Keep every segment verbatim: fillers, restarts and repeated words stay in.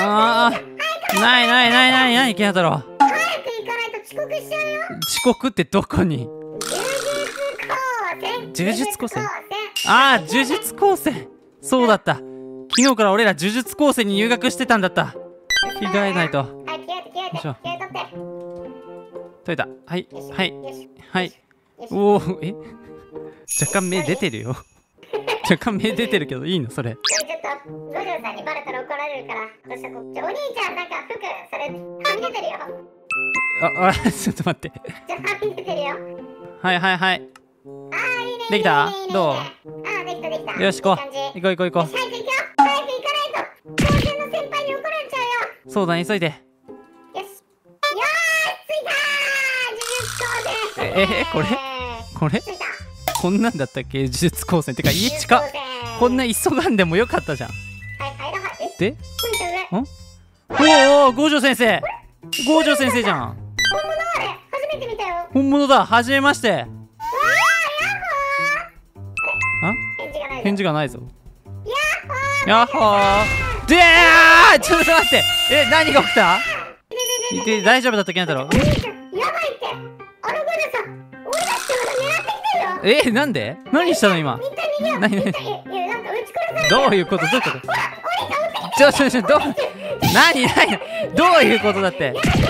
ああ、ないないないないない、ケンタロウ。 早く行かないと遅刻しちゃうよ。 遅刻ってどこに？ 呪術高専。 呪術高専。ああ、呪術高専。そうだった。昨日から俺ら呪術高専に入学してたんだった。着替えないと。 はい、着替えて着替えて。着替えとって。 解いた。はいはいはい。おお、え、若干目出てるよ。若干目出てるけどいいのそれ？ ちょっと五条さんにバレたら怒られるから。どうしたこっち。お兄ちゃんなんか服それはみ出てるよ。 ああ、ちょっと待って。 じゃはみ出てるよ。 はいはいはい。 ああ、いいね。 できた？どう？ ああ、できたできた。 よし行こう。行こう行こう行こう。 早く行くよ。早く行かないと。高専の先輩に怒られちゃうよ。 そうだね、急いで。 よし。よーし、着いたー。呪術高専。 ええ、これこれ着いた。 こんなんだったっけ？呪術高専ってか家近っ。こんな急がんでもよかったじゃん。 はいはいはい。 で？ ん？ おお、五条先生。五条先生じゃん。 本物あれ、初めて見たよ。 本物だ。はじめまして。 わー、ヤッホー。 あ？ 返事がない。 返事がないぞ。 ヤッホー。 やっほー。でー、ちょっと待って。え、何が起きた？で、大丈夫だったっけなんだろう。 お兄ちゃん、やばいって。あのゴジョさん、俺たちまだ狙ってきてるよ。 え、なんで？何したの今？ 一体逃げよう。 何何？ いや、なんか撃ち殺された。 どういうこと？どういうこと？ ほら、お兄ちゃん撃ってきて。 ちょちょちょ、どう？何何？どういうことだって？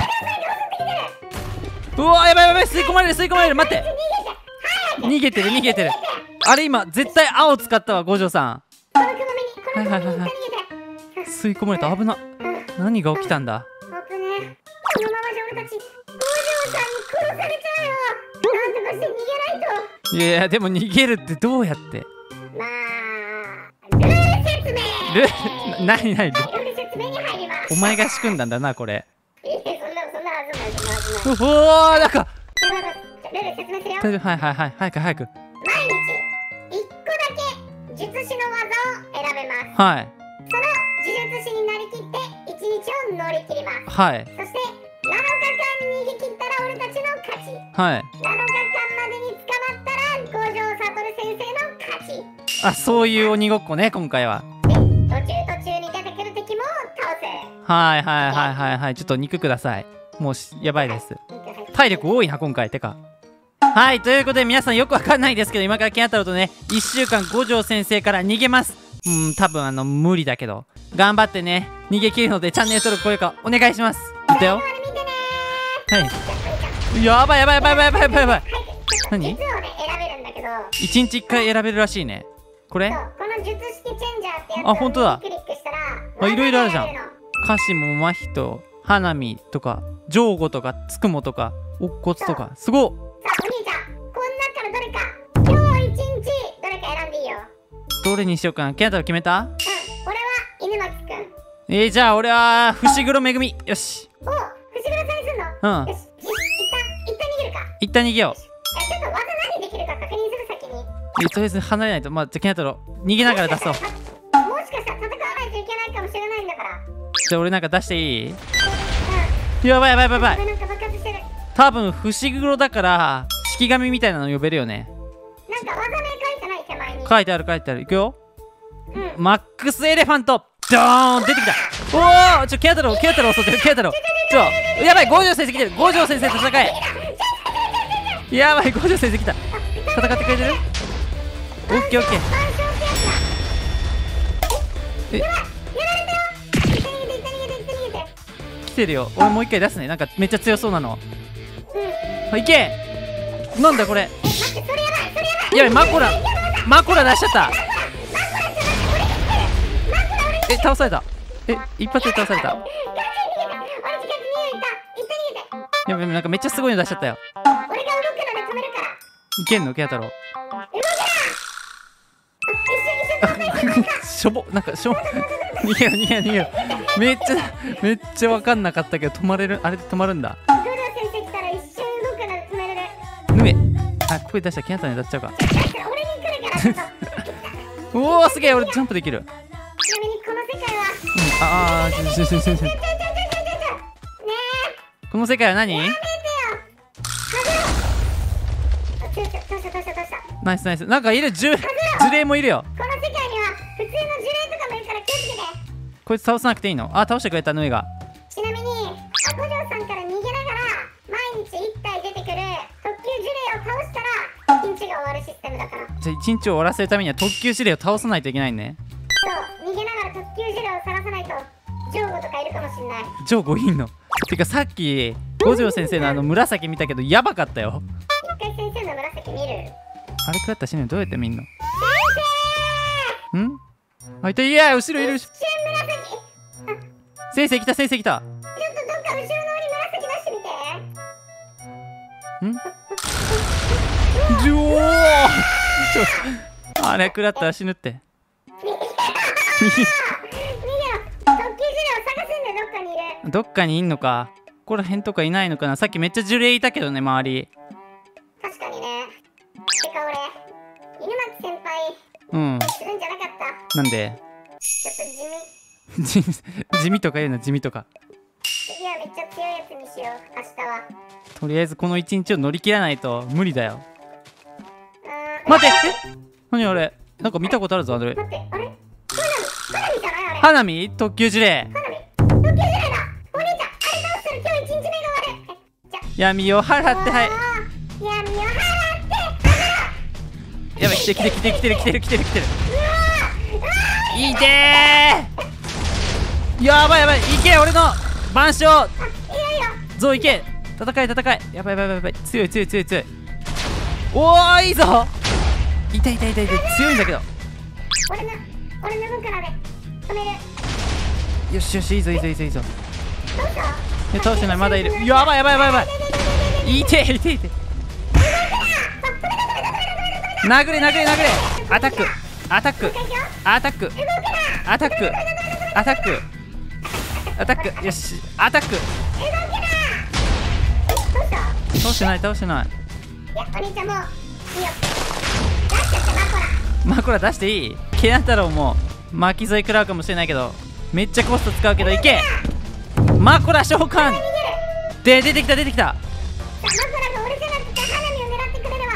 うわ、やばいやばい、吸い込まれる吸い込まれる。待って。逃げてる逃げてる。あれ今絶対青使ったわ、五条さん。 この雲目に、この雲目に逃げて。 吸い込まれた。危な。何が起きたんだ？ 危ねえ。このままじゃ俺たち、五条さんに殺されちゃうよ。なんとかして逃げないと。 いやいや、でも逃げるってどうやって？ まあ、ルール説明。 ルな、なになに？ ルール説明に入ります。 お前が仕組んだんだな、これ。 いや、そんな、そんなはずない、そんなはずない。 おお、なんか。 やばいやばい。ルール説明するよ。 大丈夫、はいはいはい、早く早く。 毎日、一個だけ術師の技を選べます。 はい。 その呪術師になりきって一日を乗り切ります。 はい。 そしてなのかかんに逃げ切ったら俺たちの勝ち。 はい。 なのかかんまでに捕まったら五条悟先生の勝ち。 あ、そういう鬼ごっこね、今回は。 で、途中途中に出てくる敵も倒せ。 はいはいはいはいはい。ちょっと肉ください。もうしやばいです。体力多いな、今回。てか。はい、ということで皆さんよくわかんないですけど、今からケンタロウとね、いっしゅうかん五条先生から逃げます。うん、多分あの、無理だけど。頑張ってね、逃げ切るのでチャンネル登録、高評価お願いします。いったよ。はい。やばいやばいやばいやばいやばいやばい。何？ 術をね、選べるんだけど、 いちにちいっかい選べるらしいね。これ？ そう、この術式チェンジャーってやつあ、ほんとだ。 クリックしたら、 あ、いろいろあるじゃん。 技が選べるの。 カシモ、マヒト、花見とか、ジョーゴとか、つくもとか、おっこつとか、すごっ。 さあ、お兄ちゃん、こん中からどれか、今日一日、どれか選んでいいよ。 どれにしようかな。ケンタロウ決めた？ うん、俺は犬巻くん。 えー、じゃあ俺は、伏黒めぐみ。よし。 お、藤倉さんにすんの？ うん。 よし、一旦、一旦逃げるか。 一旦逃げよう。 え、ちょっと技何できるか確認する先に。 えとりあえず離れないと。まあ、じゃあケンタロウ、逃げながら出そう。 もしかしたら戦わないといけないかもしれないんだから。 じゃあ俺なんか出していい？ うん。 やばいやばいやばいやばい。 なんか爆発してる。 多分、伏黒だから、式神みたいなの呼べるよね。 なんか技名書いてない手前に。 書いてある書いてある。いくよ。 うん。 マックスエレファントドーン出てきた。おお、ちょ、ケンタロウ、ケンタロウ襲ってる、ケンタロウ。ちょ、やばい、五条先生来てる。五条先生と戦え。やばい、五条先生来た。戦ってくれてる？オッケーオッケー。え、 やられたよ。一旦逃げて、一旦逃げて、一旦逃げて。 来てるよ。俺もう一回出すね。なんかめっちゃ強そうなの。 うん。 あ、いけ。なんだこれ。 待って、それやばい、それやばい。 やばい、マコラ、マコラ出しちゃった。え、倒された。え、一発で倒された。やばい、なんかめっちゃすごいの出しちゃったよ。 俺が動くので止めるから。 いけんのケンタロウ。しょぼ、なんかしょぼ。逃げよ逃げよ逃げよ。めっちゃめっちゃ分かんなかったけど止まれる。あれで止まるんだ。 ゴリラ先生来たら一瞬動くので止めれる。 ぬめ。あ、ここで出したらケンタロウに出しちゃうか。 俺に来るからちょっと。 おお、すげえ。俺ジャンプできる。 ちなみにこの世界は。 ああ、ちょちょちょちょちょ。 ねえ。 この世界は何？ やめてよ。どうしたどうしたどうしたどうした。 ナイスナイス。なんかいる。呪呪霊もいるよ。 この世界には普通の呪霊とかもいるから気をつけて。 こいつ倒さなくていいの？あ、倒してくれたヌエが。 ちなみにあ五条さんから逃げながら毎日いち体出てくる特急呪霊を倒したらいちにちが終わるシステムだから。 じゃあいちにちを終わらせるためには特急指令を倒さないといけないね。 そう、逃げながら特急呪霊を探さないとジョーゴとかいるかもしんない。 ジョーゴいんの？てかさっき五条先生のあの紫見たけどやばかったよ。 一回先生の紫見る。 あれ食らったら死ぬの？どうやって見んの？ん？あ、いた。いや後ろいる。 一瞬紫。 先生来た、先生来た。 ちょっとどっか後ろの方に紫出してみて。 ん？じょーちょあれ食らったら死ぬって。 逃げろ。特急呪霊を探すんでどっかにいる。 どっかにいんのか。ここら辺とかいないのかな。さっきめっちゃ呪霊いたけどね、周り。 確かにね。てか俺、犬巻先輩うん。 するんじゃなかった。 なんで？ ちょっと地味。 地地味とか言うな、地味とか。 次はめっちゃ強いやつにしよう、明日は。 とりあえずこの一日を乗り切らないと無理だよ。 うーん。 待ってえ何あれ、なんか見たことあるぞあれ。 待って、あれ花火じゃないあれ。 花見特急呪霊。 花火特急呪霊だ。お兄ちゃん、あれ倒したら今日一日目が終わる。え、じゃ闇を払って、はい。 闇を払ってやばい、来て来て来て来てる来てる来てる来てる。いてー。やばいやばい、いけ俺の晩鐘。ゾウいけ、戦い戦い。やばいやばいやばい、強い強い強い強い。おおいいぞ。痛い痛い痛い痛い、強いんだけど。 俺の俺の分からで止める。 よしよし、いいぞいいぞいいぞいいぞ。 どうした？ いや倒してない、まだいる。やばいやばいやばいやばい。いていていて。殴れ殴れ殴れ。アタックアタックアタックアタックアタックアタック。よし、アタック。倒してない倒してない。 いや、お兄ちゃんもういいよ。出しちゃってマコラ。 マコラ出していい？ケナ太郎も巻き添え食らうかもしれないけど、めっちゃコスト使うけど、いけマコラ召喚で、出てきた出てきた。 マコラが俺じゃなくて花火を狙ってくれるわ。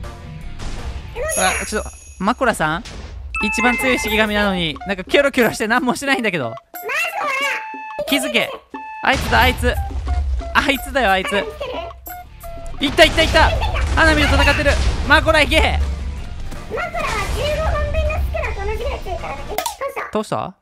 あ、ちょっとマコラさん一番強い式神なのになんかキョロキョロして何もしてないんだけど。気づけ、あいつだあいつあいつだよあいつ。いったいったいった。花火と戦ってる。マコラいけ。 マコラはじゅうごほんぶんのスクラと同じぐらい強いからね。どうした？ 倒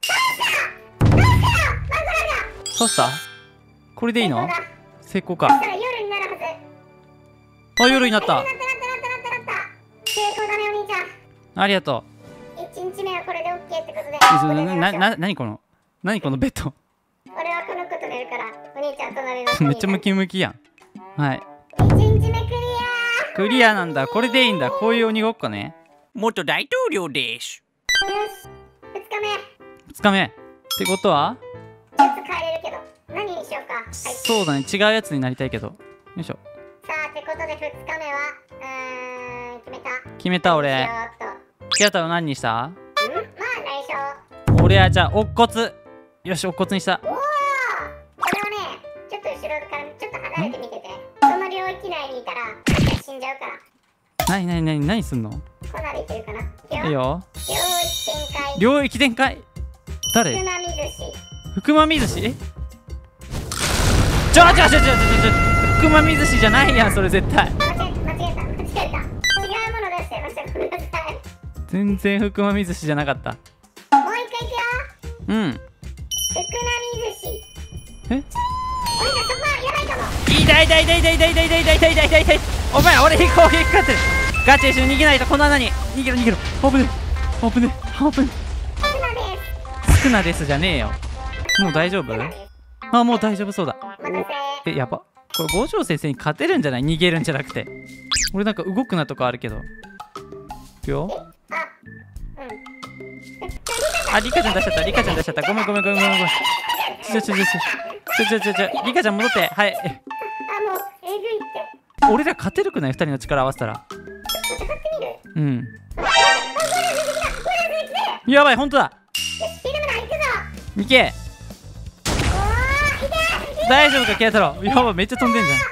した倒したこれでいいの？成功か。 そしたら夜になるはず。 あ、夜になった。 なったなったなったなったなった。成功だねお兄ちゃん。 ありがといちにちめはこれで オーケー ってことで。 う。な、な、な、なにこの何このベッド。 俺はこのこと寝るからお兄ちゃん隣のめっちゃムキムキやん。はい。 いちにちめクリア。 クリアなんだ。これでいいんだ。こういう鬼ごっこね。 元大統領です。 よし、ふつかめ。 ふつかめってことはちょっと変えれるけど何にしようか。はい。さそうだね、違うやつになりたいけど。よいしょ。 あってことでふつかめはうーん決めた。 決めた俺。 しようっと。 キャタは何にした？ ん？まあ内緒。 俺はじゃあ乙骨。よし、乙骨にした。 おお。これはね、ちょっと後ろからちょっと離れてみてて。その領域内にいたら死んじゃうから。 なになになに何すんの？ こんなでいけるかな。いいいよ。 領域展開。 領域展開。誰？ 福間水氏。 福間水氏？えちょちょちょちょちょちょ福間水氏じゃないやんそれ絶対。 間違えた間違えた間違えた。違うもの出しちゃいました。ごめんなさい。 全然福間水氏じゃなかった。 もう一回いくよ。 うん。 福間水氏。 え？ お兄ちゃんそこはやばいかも。 痛い痛い痛い痛い痛い痛い痛い痛い痛い痛い痛い痛い。お前俺飛行機かかってる。ガチで一緒に逃げないと。この穴に逃げろ逃げろ。オープンオープンオープン。 福間です。 少なですじゃねえよ。もう大丈夫？あ、もう大丈夫そうだ。 お待たせ。 え、やば。これ五条先生に勝てるんじゃない？逃げるんじゃなくて。俺なんか動くなとかあるけど。いくよ。 あ、うん。 あ、リカちゃん出しちゃったリカちゃん出しちゃった。ごめんごめんごめんごめんごめん。ちょちょちょちょちょちょちょリカちゃん戻って。はい。 あ、もうえぐいって。 俺ら勝てるくない？二人の力合わせたら。 戦ってみる？ うん。やばい、ほんとだ。 よし、フィルムだ、行くぞ。 いけ。 おー、いけ。 大丈夫か、ケイタロウ。やばい、めっちゃ飛んでんじゃん。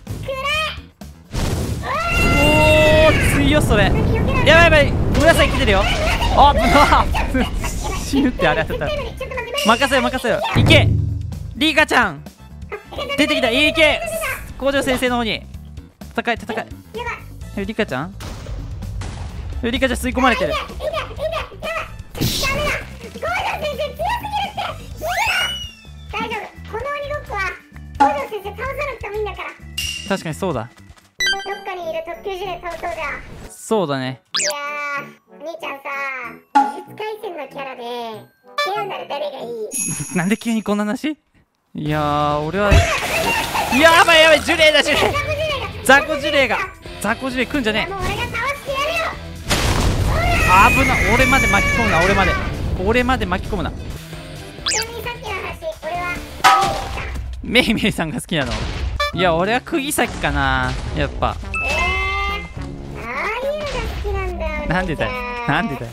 おー、強いそれ。やばいやばい、紫来てるよ。あ、ぶな死ぬってあれ当たったら。 ちょっと待って、 任せよ任せよ。いけリカちゃん出てきた。いけ工場先生の方に戦い戦い。 やばい。 えリカちゃんえリカちゃん吸い込まれてる。 いいねいいねやばい。ダメだ。工場先生強すぎるって。逃げろ。大丈夫。この鬼ごっこは工場先生倒さなくてもいいんだから。 確かにそうだどっかにいる特級呪霊倒そうじゃん。 そうだね。 いやー、兄ちゃんさ、呪術廻戦のキャラでペアなら誰がいい？ なんで急にこんな話。いやー俺はやばいやばい呪霊だ呪霊。雑魚呪霊が雑魚呪霊来んじゃねもう俺が倒してやるよ。 え。危な。俺まで巻き込むな。俺まで俺まで巻き込むな。 ちなみにさっきの話、俺はメイメイさんが好きなの。いや俺は釘崎かなやっぱ。 えー、ああいうのが好きなんだよ。 なんでだよよなんでだよ。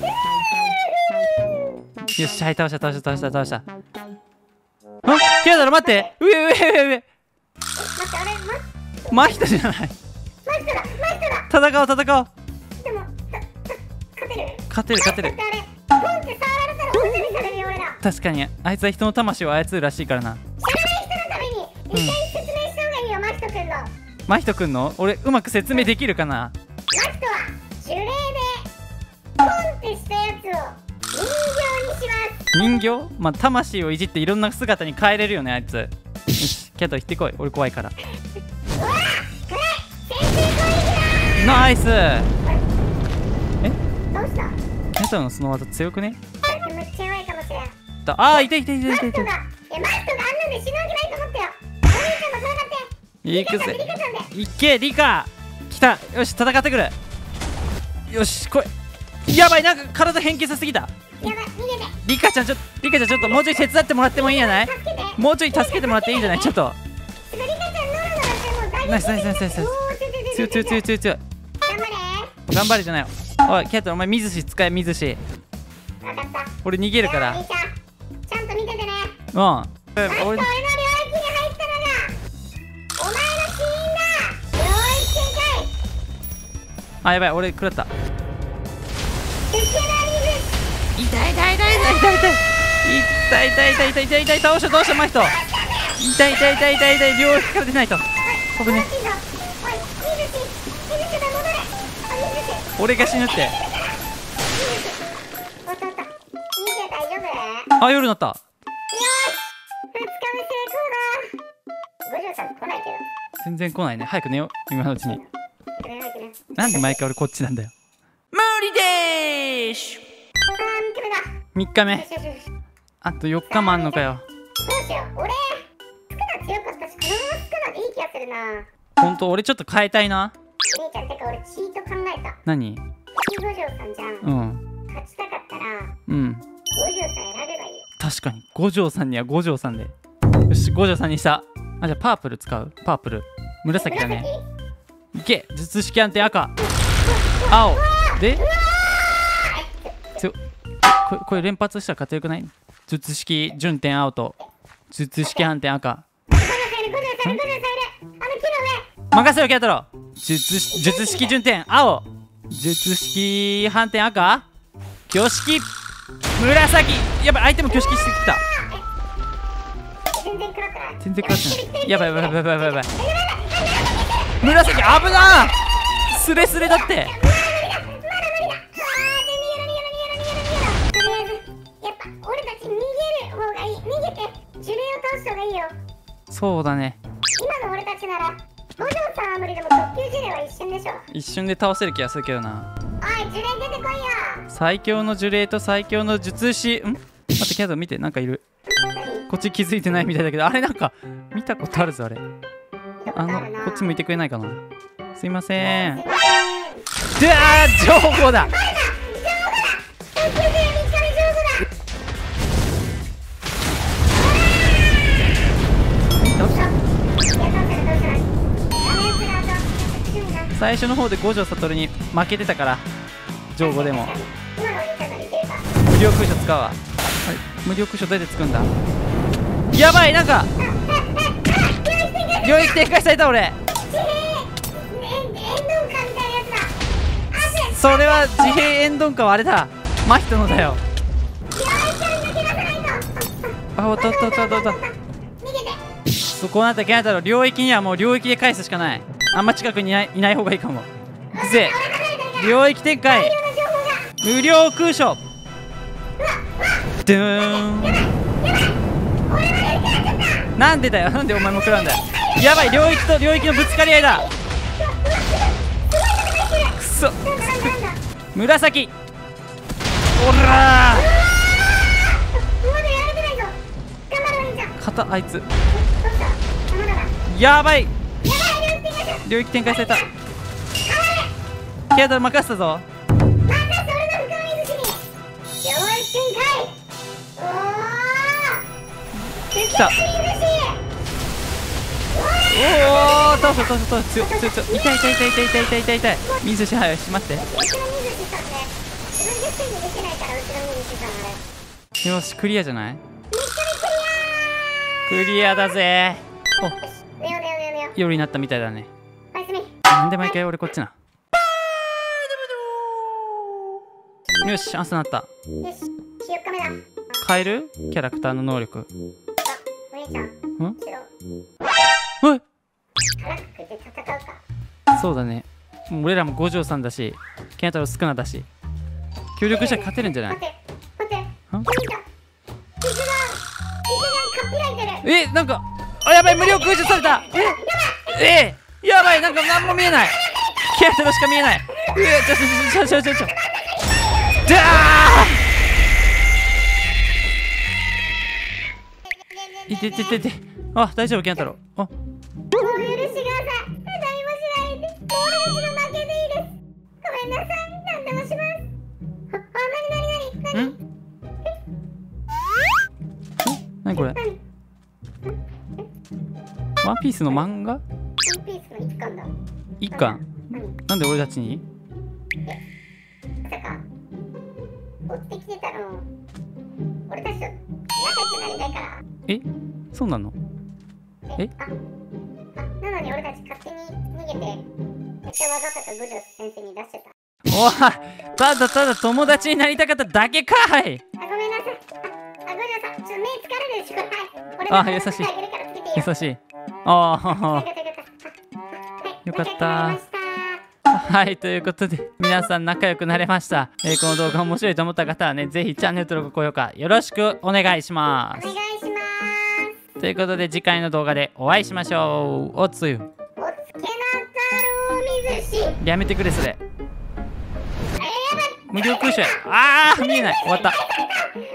よしはい倒した倒した倒した倒した。あケアだろ待って。上上上上。 待って、あれ、ママヒトじゃない。 マヒトだ、マヒトだ。 戦おう戦おう。 でも、たた勝てる？ 勝てる勝てる。 だってあれ、ポンって触られたらおじゃにされるよ、俺ら。 確かにあいつは人の魂を操るらしいからな。 知らない人のために、一回説明した方がいいよ、マヒト君の。 マヒトくんの俺うまく説明できるかな。 マヒトは呪霊でポンってしたやつを人形にします。 人形まあ魂をいじっていろんな姿に変えれるよねあいつ。よしキャット行ってこい俺怖いから。 うわっ、これ先制攻撃だ。 ナイス。えどうした？ キャットのその技強くね。 あれめっちゃ弱いかもしれん。 だあーいたいたいたいたいた。 マヒトが、いやマヒトがあんなんで死ぬわけないと思ったよ。お兄ちゃんも戦って。 いくぜリカちゃんでリカちゃんで。 いけリカ来た。よし戦ってくる。よし来い。やばいなんか体変形させすぎた。 やばい、逃げて。 リカちゃんちょっとリカちゃんちょっともうちょい手伝ってもらってもいいんじゃない。 助けて。 もうちょい助けてもらっていいんじゃないちょっと。 リカちゃんノロノロしてもう大ナイスナイスナイスナイス。 おー強い強い強い強い強い強い強い。 頑張れ。 頑張れじゃないよ。おいキャットお前水し使え水し。 分かった。 俺逃げるから。 兄ちゃん、ちゃんと見ててね。 うんマヒト、俺の領域に俺入ったのがお前の死因だ。領域展開。 あやばい俺食らった。 鉄拳の水。 痛い痛い痛い痛い痛い痛い痛い痛い痛い痛い痛い痛い倒した倒したマヒト。痛い痛い痛い痛い痛い両脇から出ないと。ここねおい、水し、水しだ、戻れ。あ、水し。 俺が死ぬって。 おったおった。兄ちゃん大丈夫？ あ夜になった。 よし、二日目成功だ。五条さん来ないけど。 全然来ないね。早く寝よう今のうちに。 来ない来ない。 なんで毎回俺こっちなんだよ。 無理でーす。 あー、三日目だ。 みっかめよしよしよし。 あとよっかもあんのかよ。 どうしよう。俺、スクナ強かったし、このままスクナでいい気がするな。 ほんと俺ちょっと変えたいな。 兄ちゃん、てか俺チート考えた。 何。 次五条さんじゃん。 うん勝ちたかったら、 うん五条さん選べばいいよ。 確かに五条さんには五条さんで。よし五条さんにした。あじゃあパープル使う。パープル紫だね。いけ術式安定赤青でちょこれこれ連発したら勝てるくない。術式順点青と術式反転赤。 五条さんいる、五条さんいる、五条さんいる。あの木の上。 任せろキャトロ。術術式順点青術式反転赤挙式紫。やばい相手も挙式してきた。 全然食らってない。 全然食らってない。やばいやばいやばいやばいやばい。紫危なー。スレスレだって。 まだ無理だ。まだ無理だ。あー、で逃げろ逃げろ逃げろ逃げろ。とりあえず、やっぱ俺たち逃げる方がいい。逃げて呪霊を倒した方がいいよ。 そうだね。 今の俺たちなら五条さんは無理でも特級呪霊は一瞬でしょ。 一瞬で倒せる気がするけどな。 おい、呪霊出てこいよ。 最強の呪霊と最強の術師ん待ってキャト見てなんかいる。こっち気づいてないみたいだけどあれなんか見たことあるぞあれ。あのこっち向いてくれないかな。すいません。であー情報だ。 特級呪霊みっかめ上手だ。どうした？いや、どうするどうする。ダメージがあと強いな。 最初の方で五条悟に負けてたから情報でも今のお兄ちゃんが似てるか。 無料空所使うわ。はい無料空所どうやってつくんだ。やばいなんか領域展開された俺。それは自閉エンドンカはあれだマヒトのだよ。 あ、おっとおっとおっとおっとおっと。 逃げて。 そうこうなったらケンタロウ、領域にはもう領域で返すしかない。あんま近くにいない、いない方がいいかも。くぜ領域展開、無料空所。ドゥーン。なんでだよ、なんでお前も食らうんだよ。やばい、領域と領域のぶつかり合いだ。くそ、紫。おらー、 まだやれてないぞ。頑張れお兄ちゃん。 肩あいつどうしたまだだ。 やばい、 やばい、領域展開した。 領域展開された。ケンタロウ任せたぞ。 またそれの深み寿司に。領域展開。おー。 来た。おお、倒した倒した倒した、強い強い強い。痛い痛い痛い痛い痛い痛い痛い痛い。水支配しまって。 うちの水司さんね、自分でステージできないから、うちの水司さんあれ。 よし、クリアじゃない？ めっちゃめっちゃクリアだぜ。お、 寝よう寝よう寝よう寝よう。 夜になったみたいだね。 おやすみ。 なんで毎回俺こっちな。よし、朝なった。 よし、よっかめだ。 変えるキャラクターの能力。 あ、お兄ちゃん。 ん？ 後ろ。 おい、 腹くくって戦うか。 そうだね。もう俺らも五条さんだし、ケンタロウ少なだし、協力したら勝てるんじゃない？ 待って、待って。 ん？ お兄ちゃん。傷が、傷がかっぴらいてる。 え、なんか、あ、やばい、無料空所された。ええ、やばい、なんか何も見えない。ケンタロウしか見えない。うえ、ちょちょちょちょちょちょ。じゃあ。いてててて。あ、大丈夫、ケンタロウ。あ、 もう許してください。何もしないで。もう俺たちの負けでいいです。ごめんなさい。何でもします。あ、あ、なになになになにん？なにこれ？ なにワンピースの漫画？ ワンピースの一巻だ。 一巻？ 何なんで俺たちに？ まさか、追ってきてたの、俺たちと仲良くなりたいから。 え、そうなの？え？ あ、あ、なのに俺たち勝手に逃げて、めっちゃわざとか五条先生に出してた。 おい、ただただ友達になりたかっただけかい。 あ、ごめんなさい。あ、あ、五条さん、ちょっと目疲れるでしょ。はい。俺あ、 が優しいあげるからつけていいよ。 優しい。ああ、 よかったよかった。 よかった。 仲良くなりました。 はい、ということで皆さん仲良くなれました。えーこの動画面白いと思った方はね、ぜひチャンネル登録高評価よろしくお願いしまお願いします。 ということで次回の動画でお会いしましょう。おつゆおつけな太郎水し。 やめてくれそれ。 あれやばい。 無料空所や。あー見えない。終わった。 やばい